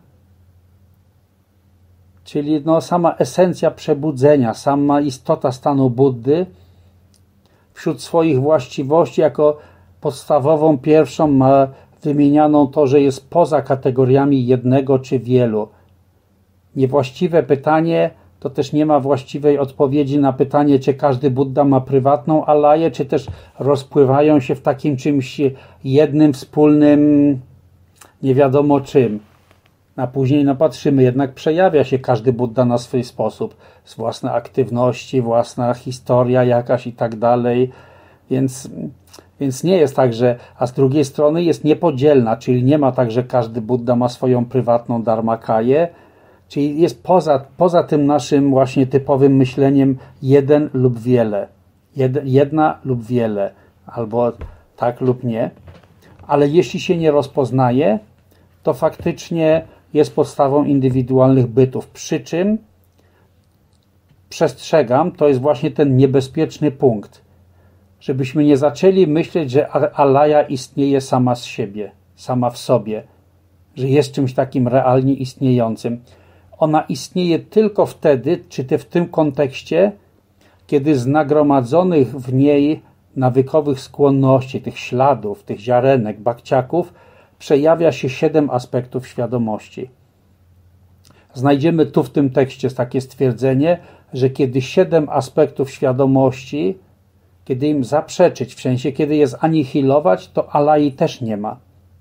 czyli no sama esencja przebudzenia, sama istota stanu Buddy, wśród swoich właściwości jako podstawową pierwszą ma wymienianą to, że jest poza kategoriami jednego czy wielu. Niewłaściwe pytanie to też nie ma właściwej odpowiedzi na pytanie, czy każdy Buddha ma prywatną alaję, czy też rozpływają się w takim czymś jednym, wspólnym, nie wiadomo czym. A później no patrzymy, jednak przejawia się każdy Buddha na swój sposób, z własnej aktywności, własna historia jakaś i tak dalej. Więc, więc nie jest tak, że, a z drugiej strony jest niepodzielna, czyli nie ma tak, że każdy Buddha ma swoją prywatną dharmakaję, czyli jest poza, poza tym naszym właśnie typowym myśleniem jeden lub wiele. Jed, jedna lub wiele, albo tak lub nie. Ale jeśli się nie rozpoznaje, to faktycznie jest podstawą indywidualnych bytów. Przy czym przestrzegam, to jest właśnie ten niebezpieczny punkt, żebyśmy nie zaczęli myśleć, że alaya istnieje sama z siebie, sama w sobie, że jest czymś takim realnie istniejącym. Ona istnieje tylko wtedy, czy te w tym kontekście, kiedy z nagromadzonych w niej nawykowych skłonności, tych śladów, tych ziarenek, bakciaków, przejawia się siedem aspektów świadomości. Znajdziemy tu w tym tekście takie stwierdzenie, że kiedy siedem aspektów świadomości, kiedy im zaprzeczyć, w sensie kiedy je zanihilować, to alai też nie ma.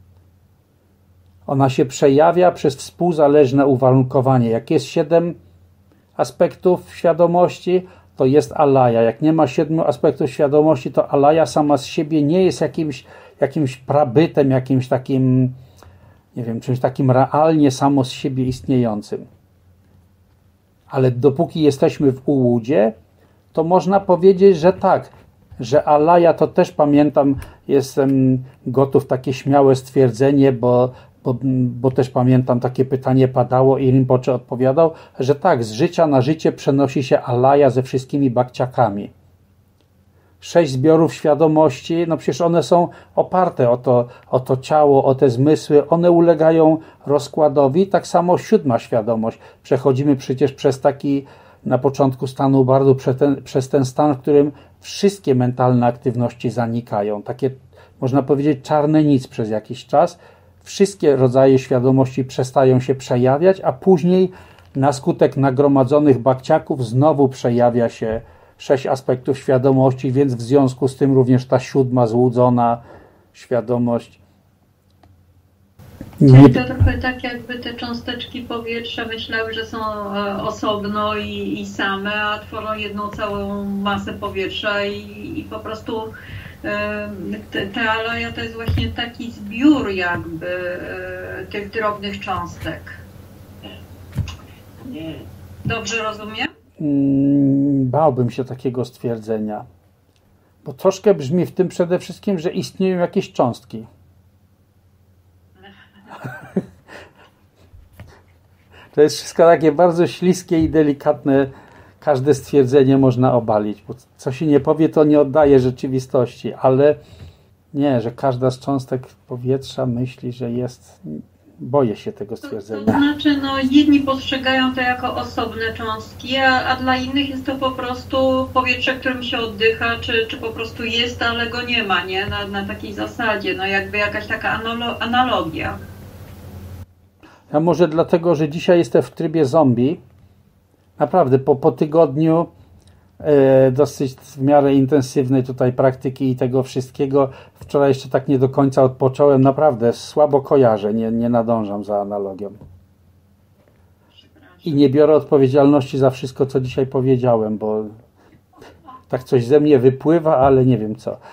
Ona się przejawia przez współzależne uwarunkowanie. Jak jest siedem aspektów świadomości, to jest alaya. Jak nie ma siedmiu aspektów świadomości, to alaya sama z siebie nie jest jakimś, jakimś prabytem, jakimś takim, nie wiem, czymś takim realnie samo z siebie istniejącym. Ale dopóki jesteśmy w ułudzie, to można powiedzieć, że tak, że alaya to też pamiętam, jestem gotów takie śmiałe stwierdzenie, bo Bo, bo też pamiętam, takie pytanie padało i Rinpoche odpowiadał, że tak, z życia na życie przenosi się alaya ze wszystkimi bakciakami. sześć zbiorów świadomości, no przecież one są oparte o to, o to ciało, o te zmysły, one ulegają rozkładowi, tak samo siódma świadomość. Przechodzimy przecież przez taki na początku stanu ubardu, przez ten, przez ten stan, w którym wszystkie mentalne aktywności zanikają. Takie, można powiedzieć, czarne nic przez jakiś czas. Wszystkie rodzaje świadomości przestają się przejawiać, a później na skutek nagromadzonych bakciaków znowu przejawia się sześć aspektów świadomości, więc w związku z tym również ta siódma złudzona świadomość. Czyli to trochę tak, jakby te cząsteczki powietrza myślały, że są osobno i, i same, a tworzą jedną całą masę powietrza i, i po prostu te, te aleja to jest właśnie taki zbiór jakby tych drobnych cząstek. Dobrze rozumiem? Bałbym się takiego stwierdzenia, bo troszkę brzmi w tym przede wszystkim, że istnieją jakieś cząstki. To jest wszystko takie bardzo śliskie i delikatne. Każde stwierdzenie można obalić, bo co się nie powie, to nie oddaje rzeczywistości, ale nie, że każda z cząstek powietrza myśli, że jest... Boję się tego stwierdzenia. To, to znaczy, no jedni postrzegają to jako osobne cząstki, a, a dla innych jest to po prostu powietrze, którym się oddycha, czy, czy po prostu jest, ale go nie ma, nie? Na, na takiej zasadzie, no jakby jakaś taka analo- analogia. A może dlatego, że dzisiaj jestem w trybie zombie. Naprawdę, po, po tygodniu e, dosyć w miarę intensywnej tutaj praktyki i tego wszystkiego, wczoraj jeszcze tak nie do końca odpocząłem. Naprawdę słabo kojarzę, nie, nie nadążam za analogią. I nie biorę odpowiedzialności za wszystko, co dzisiaj powiedziałem, bo tak coś ze mnie wypływa, ale nie wiem co.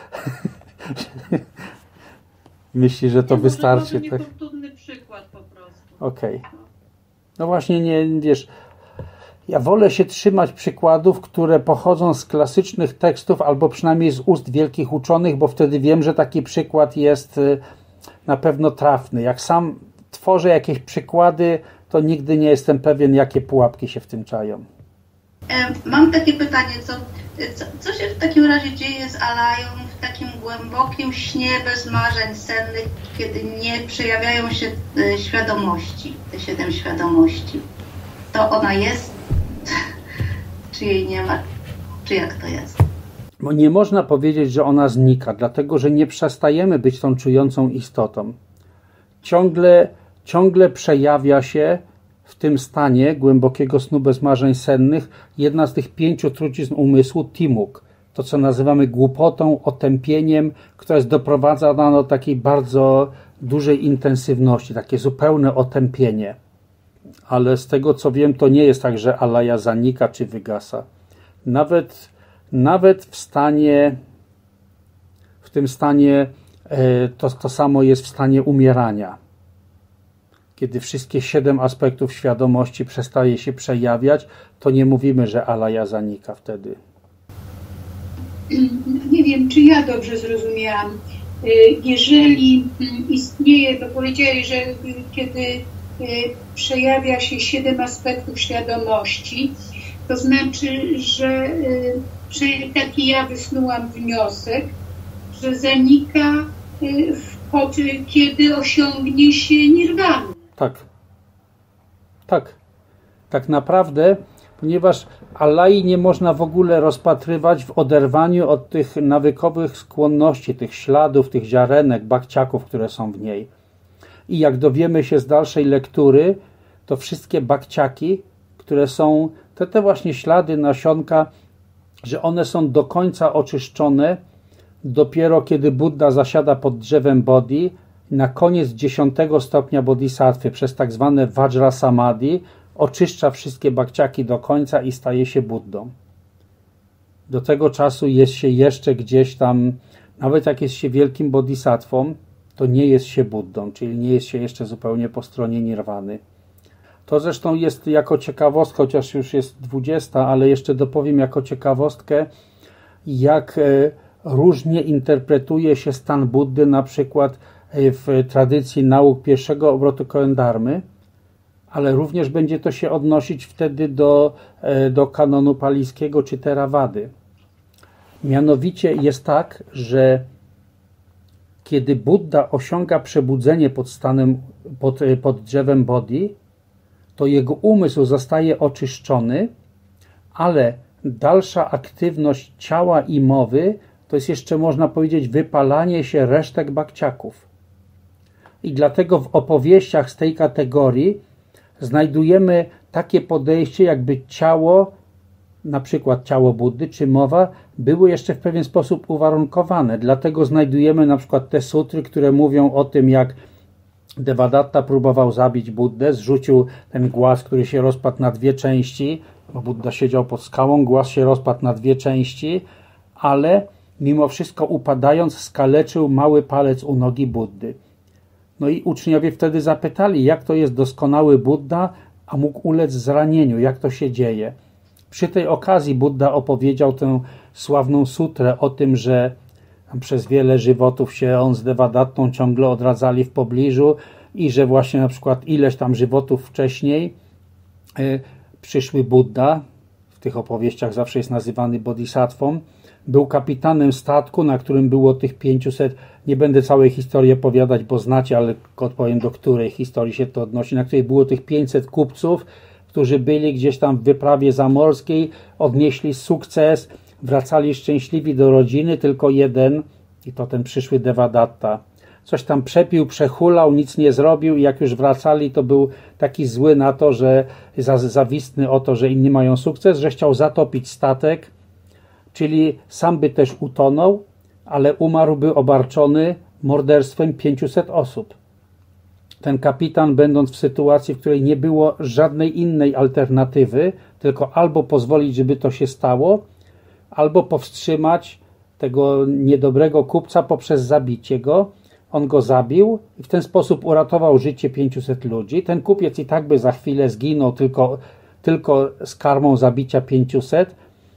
Myśli, że to nie, wystarczy. Może tak? niefortunny przykład po prostu. Okej. Okay. No właśnie, nie, wiesz, ja wolę się trzymać przykładów, które pochodzą z klasycznych tekstów albo przynajmniej z ust wielkich uczonych, bo wtedy wiem, że taki przykład jest na pewno trafny. Jak sam tworzę jakieś przykłady, to nigdy nie jestem pewien, jakie pułapki się w tym czają. Mam takie pytanie, co, co, co się w takim razie dzieje z Alają w takim głębokim śnie bez marzeń sennych, kiedy nie przejawiają się świadomości, te siedem świadomości? To ona jest, czy jej nie ma, czy jak to jest? Bo nie można powiedzieć, że ona znika, dlatego że nie przestajemy być tą czującą istotą. Ciągle, ciągle przejawia się w tym stanie głębokiego snu bez marzeń sennych jedna z tych pięciu trucizn umysłu, timuk. To, co nazywamy głupotą, otępieniem, która jest doprowadzana do takiej bardzo dużej intensywności, takie zupełne otępienie. Ale z tego, co wiem, to nie jest tak, że alaja zanika czy wygasa. Nawet, nawet w stanie, w tym stanie to, to samo jest w stanie umierania. Kiedy wszystkie siedem aspektów świadomości przestaje się przejawiać, to nie mówimy, że alaja zanika wtedy. Nie wiem, czy ja dobrze zrozumiałam. Jeżeli istnieje, bo powiedzieli, że kiedy przejawia się siedem aspektów świadomości, to znaczy, że taki ja wysnułam wniosek, że zanika, kiedy osiągnie się nirwanę. Tak. Tak. Tak naprawdę, ponieważ alai nie można w ogóle rozpatrywać w oderwaniu od tych nawykowych skłonności, tych śladów, tych ziarenek, bakciaków, które są w niej. I jak dowiemy się z dalszej lektury, to wszystkie bakciaki, które są, te, te właśnie ślady, nasionka, że one są do końca oczyszczone dopiero kiedy Buddha zasiada pod drzewem Bodhi, na koniec dziesiątego stopnia bodhisattwy przez tak zwane Vajra Samadhi oczyszcza wszystkie bakciaki do końca i staje się Buddą. Do tego czasu jest się jeszcze gdzieś tam, nawet jak jest się wielkim bodhisattwą, to nie jest się Buddą, czyli nie jest się jeszcze zupełnie po stronie nirwany. To zresztą jest jako ciekawostka, chociaż już jest dwudziesta, ale jeszcze dopowiem jako ciekawostkę, jak różnie interpretuje się stan Buddy na przykład w tradycji nauk pierwszego obrotu koan dharmy, ale również będzie to się odnosić wtedy do, do kanonu palijskiego czy Theravady. Mianowicie jest tak, że kiedy Buddha osiąga przebudzenie pod stanem, pod, pod drzewem Bodhi, to jego umysł zostaje oczyszczony, ale dalsza aktywność ciała i mowy to jest jeszcze, można powiedzieć, wypalanie się resztek bakciaków. I dlatego w opowieściach z tej kategorii znajdujemy takie podejście, jakby ciało, na przykład ciało Buddy czy mowa, były jeszcze w pewien sposób uwarunkowane. Dlatego znajdujemy na przykład te sutry, które mówią o tym, jak Devadatta próbował zabić Buddę, zrzucił ten głaz, który się rozpadł na dwie części, bo Budda siedział pod skałą, głaz się rozpadł na dwie części, ale mimo wszystko upadając skaleczył mały palec u nogi Buddy. No i uczniowie wtedy zapytali, jak to jest doskonały Budda, a mógł ulec zranieniu, jak to się dzieje. Przy tej okazji Budda opowiedział tę sławną sutrę o tym, że przez wiele żywotów się on z Devadattą ciągle odradzali w pobliżu i że właśnie na przykład ileś tam żywotów wcześniej y, przyszły Budda, w tych opowieściach zawsze jest nazywany bodhisatwą, był kapitanem statku, na którym było tych pięciuset, nie będę całej historii opowiadać, bo znacie, ale odpowiem, do której historii się to odnosi, na której było tych pięćset kupców, którzy byli gdzieś tam w wyprawie zamorskiej, odnieśli sukces, wracali szczęśliwi do rodziny, tylko jeden, i to ten przyszły Devadatta, coś tam przepił, przehulał, nic nie zrobił i jak już wracali, to był taki zły na to, że zawistny o to, że inni mają sukces, że chciał zatopić statek, czyli sam by też utonął, ale umarłby obarczony morderstwem pięciuset osób. Ten kapitan, będąc w sytuacji, w której nie było żadnej innej alternatywy, tylko albo pozwolić, żeby to się stało, albo powstrzymać tego niedobrego kupca poprzez zabicie go. On go zabił i w ten sposób uratował życie pięciuset ludzi. Ten kupiec i tak by za chwilę zginął tylko, tylko z karmą zabicia pięciuset.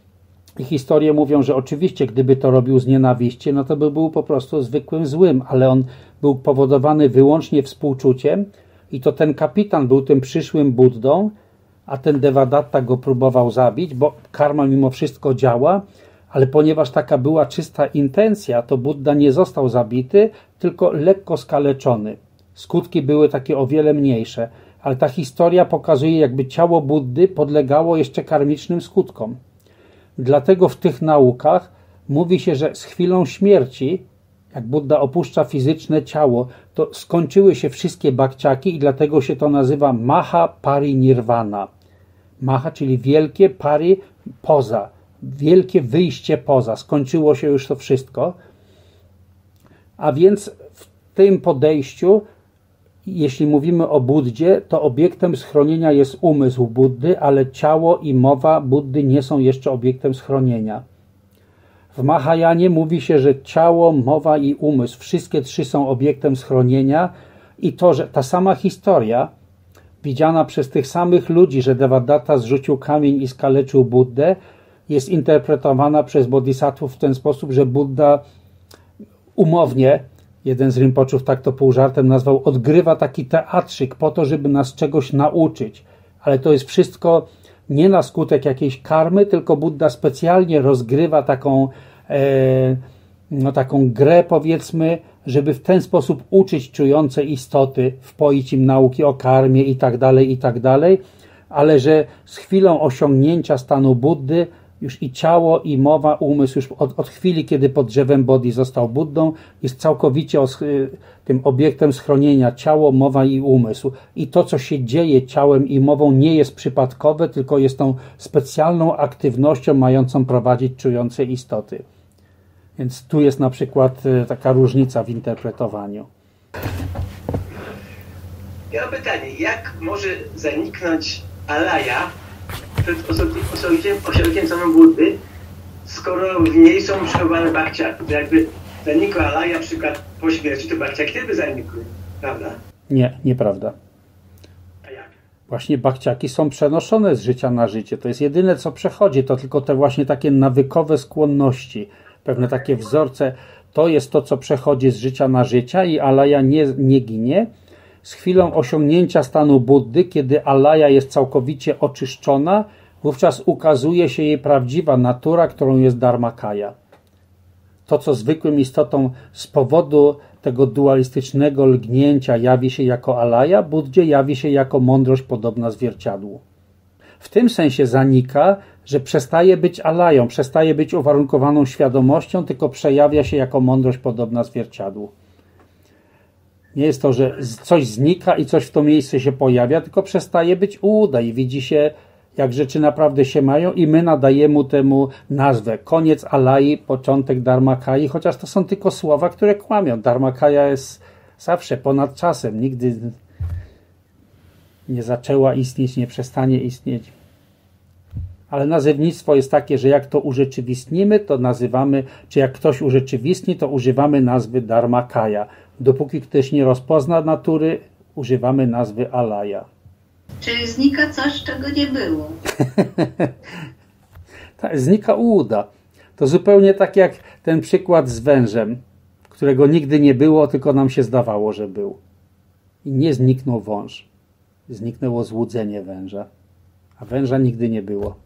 I historie mówią, że oczywiście gdyby to robił z nienawiści, no to by był po prostu zwykłym złym, ale on był powodowany wyłącznie współczuciem i to ten kapitan był tym przyszłym Buddą, a ten Devadatta go próbował zabić, bo karma mimo wszystko działa, ale ponieważ taka była czysta intencja, to Budda nie został zabity, tylko lekko skaleczony. Skutki były takie o wiele mniejsze, ale ta historia pokazuje, jakby ciało Buddy podlegało jeszcze karmicznym skutkom. Dlatego w tych naukach mówi się, że z chwilą śmierci, jak Budda opuszcza fizyczne ciało, to skończyły się wszystkie bakciaki i dlatego się to nazywa Maha Parinirvana. Maha, czyli wielkie, pari, poza. Wielkie wyjście poza. Skończyło się już to wszystko. A więc w tym podejściu, jeśli mówimy o Buddzie, to obiektem schronienia jest umysł Buddy, ale ciało i mowa Buddy nie są jeszcze obiektem schronienia. W Mahajanie mówi się, że ciało, mowa i umysł, wszystkie trzy są obiektem schronienia i to, że ta sama historia, widziana przez tych samych ludzi, że Devadatta zrzucił kamień i skaleczył Buddę, jest interpretowana przez bodhisattvów w ten sposób, że Budda umownie, jeden z Rinpoczów tak to pół żartem nazwał, odgrywa taki teatrzyk po to, żeby nas czegoś nauczyć. Ale to jest wszystko nie na skutek jakiejś karmy, tylko Budda specjalnie rozgrywa taką, e, no taką grę, powiedzmy, żeby w ten sposób uczyć czujące istoty, wpoić im nauki o karmie i tak dalej, i tak dalej, ale że z chwilą osiągnięcia stanu Buddy już i ciało, i mowa, umysł, już od, od chwili, kiedy pod drzewem Bodhi został Buddą, jest całkowicie os, tym obiektem schronienia ciało, mowa i umysł. I to, co się dzieje ciałem i mową, nie jest przypadkowe, tylko jest tą specjalną aktywnością mającą prowadzić czujące istoty. Więc tu jest na przykład taka różnica w interpretowaniu. Ja mam pytanie, jak może zaniknąć alaya przed osiągnięciem, osiągnięciem samego Buddy, skoro w niej są przechowane bakciaki? To jakby zanikła alaya, na przykład po śmierci, to bakciaki też by zanikły, prawda? Nie, nieprawda. A jak? Właśnie bakciaki są przenoszone z życia na życie. To jest jedyne, co przechodzi, to tylko te właśnie takie nawykowe skłonności, pewne takie wzorce. To jest to, co przechodzi z życia na życie i alaya nie, nie ginie. Z chwilą osiągnięcia stanu Buddy, kiedy alaya jest całkowicie oczyszczona, wówczas ukazuje się jej prawdziwa natura, którą jest Dharmakaya. to, co zwykłym istotom z powodu tego dualistycznego lgnięcia jawi się jako alaja, Buddzie jawi się jako mądrość podobna zwierciadłu. W tym sensie zanika, że przestaje być alają, przestaje być uwarunkowaną świadomością, tylko przejawia się jako mądrość podobna zwierciadłu. Nie jest to, że coś znika i coś w to miejsce się pojawia, tylko przestaje być ułuda i widzi się, jak rzeczy naprawdę się mają i my nadajemy mu temu nazwę. Koniec alai, początek dharmakai, chociaż to są tylko słowa, które kłamią. Dharmakaya jest zawsze ponad czasem, nigdy nie zaczęła istnieć, nie przestanie istnieć. Ale nazewnictwo jest takie, że jak to urzeczywistnimy, to nazywamy, czy jak ktoś urzeczywistni, to używamy nazwy Dharmakaya. Dopóki ktoś nie rozpozna natury, używamy nazwy alaya. Czyli znika coś, czego nie było. Tak, znika ułuda. To zupełnie tak jak ten przykład z wężem, którego nigdy nie było, tylko nam się zdawało, że był. I nie zniknął wąż. Zniknęło złudzenie węża. A węża nigdy nie było.